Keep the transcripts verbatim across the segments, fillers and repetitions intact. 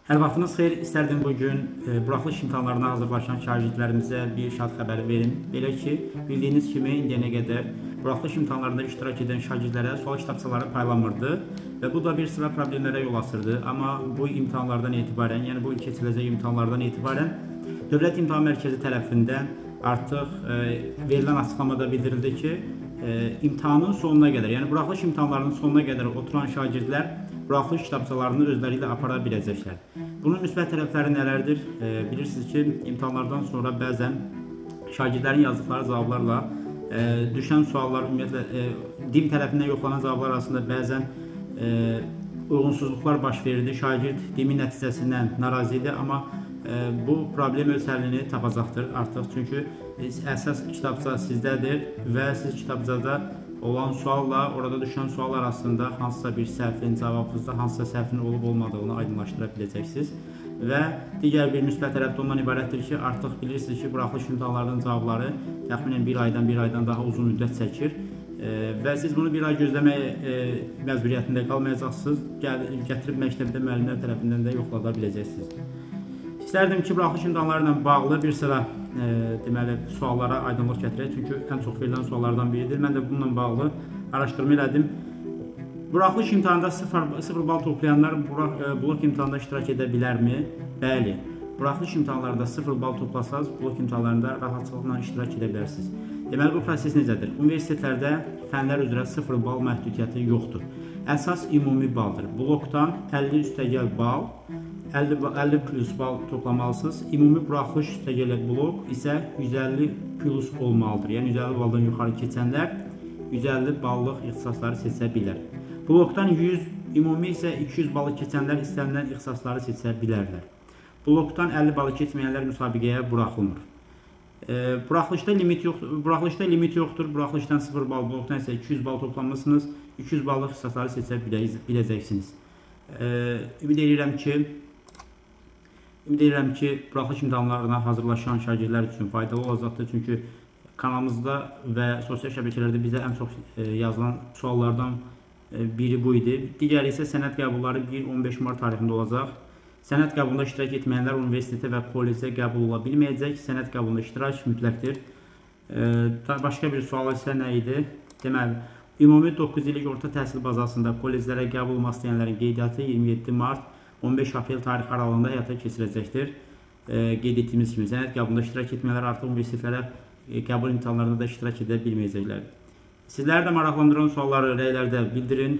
Hər vaxtınız xeyir. İstərdim bugün e, buraxılış imtahanlarına hazırlaşan şagirdlərimizə bir şad xəbəri verim. Belə ki, bildiyiniz kimi indiyənə qədər buraxılış imtahanlarında iştirak edən şagirdlərə sual kitabçaları paylanmırdı və bu da bir sıra problemlərə yol açırdı. Amma bu imtahanlardan etibarən, yəni bu il keçiriləcək imtahanlardan etibarən Dövlət İmtahan Mərkəzi tərəfindən artıq e, verilən açıqlamada bildirildi ki, e, imtahanın sonuna qədər, yəni buraxılış imtahanlarının sonuna qədər oturan şagirdlər buraxılış kitabçalarını özləri ilə apara biləcəklər. Bunun müsbət tərəfləri nələrdir? E, bilirsiniz ki, imtahanlardan sonra bəzən şagirdlərin yazdıqları cavablarla e, düşən suallar, ümumiyyətlə e, dim tərəfindən yoxlanan cavablar arasında bəzən e, uyğunsuzluqlar baş verirdi. Şagird dimin nəticəsindən narazı idi, amma e, bu problem öz həllini tapacaqdır artıq. Çünki əsas kitabça sizdədir və siz kitabçada olan sualla orada düşən sual arasında hansısa bir səhvin, cavabınızda hansısa səhvin olub-olmadığını aydınlaşdıra biləcəksiniz. Və digər bir müsbət tərəf də ondan ibarətdir ki, artıq bilirsiniz ki, buraxılış imtahanlarının cavabları təxminən bir aydan, bir aydan daha uzun müddət çəkir. E, və siz bunu bir ay gözləmək e, məcburiyyətində qalmayacaqsınız. Gəl, gətirib məktəbdə müəllimlər tərəfindən də yoxlada biləcəksiniz. İstərdim ki, buraxılış imtahanları ilə bağlı bir sıra e, deməli, suallara aydınlıq gətirək. Çünki ən çox verilən suallardan biridir. Mən də bununla bağlı araşdırma elədim. Buraxılış imtahanında sıfır bal toplayanlar blok imtahanda iştirak edə bilərmi? Bəli. Buraxılış imtahanlarında sıfır bal toplasaz, blok imtahanlarında rahatçılıqla iştirak edə bilərsiniz. Deməli, bu proses necədir? Universitetlərdə fənlər üzrə sıfır bal məhdudiyyəti yoxdur. Əsas ümumi baldır. Blokdan əlli üstəgəl bal, əlli plus bal toplamalısınız. Ümumi buraxılış üstəgəl blok isə yüz əlli plus olmalıdır. Yəni yüz əlli baldan yuxarı keçənlər yüz əlli ballıq ixtisasları seçə bilər. Blokdan yüz, ümumi isə iki yüz balı keçənlər istənilən ixtisasları seçə bilərlər. Blokdan əlli balı keçməyənlər müsabiqəyə buraxılmır. E, buraxılışda limit yoxdur. Buraxılışda limit yoxdur. Buraxılışdan sıfır bal, blokdan isə iki yüz bal toplanmısınız. iki yüz ballıq ixtisasları seçə biləcəksiniz. E, ümid edirəm ki, ümid edirəm ki, buraxılış imtahanlarına hazırlaşan şagirdlər üçün faydalı olacaqdır. Çünki kanalımızda və sosial şəbəkələrdə bizə ən çox yazılan suallardan biri bu idi. Digəri isə sənəd qəbulları bir on beş mart tarixində olacaq. Sənəd qəbulunda iştirak etməyənlər universitetə və kollecə qəbul ola bilməyəcək. Sənəd qəbulunda iştirak mütləqdir. Başqa bir sual isə nə idi? Deməli, ümumi doqquz illik orta təhsil bazasında kolleclərə qəbul olmaq istəyənlərin qeydiyyatı iyirmi yeddi mart on beş aprel tarix aralığında həyata keçirəcəkdir. Qeyd etdiyimiz kimi, sənəd qəbulunda iştirak etməyənlər artıq universitetlərə qəbul imtahanlarında da iştirak edə bilməyəcəklərdir. Sizləri də maraqlandıran sualları rəylərdə bildirin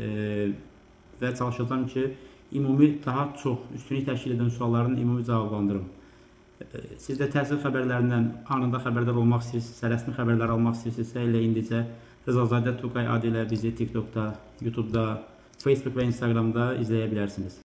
və çalışacağım ki, ümumi daha çox üstünlük təşkil edən sualların ümumi cavablandırım. Siz də təhsil xəbərlərindən anında xəbərdar olmaq istəyirsinizsə, rəsmi xəbərlər almaq istəyirsinizsə, elə indicə Rızazadə Tuqay adı ilə bizi TikTokda, YouTube'da, Facebook və Instagramda izləyə bilərsiniz.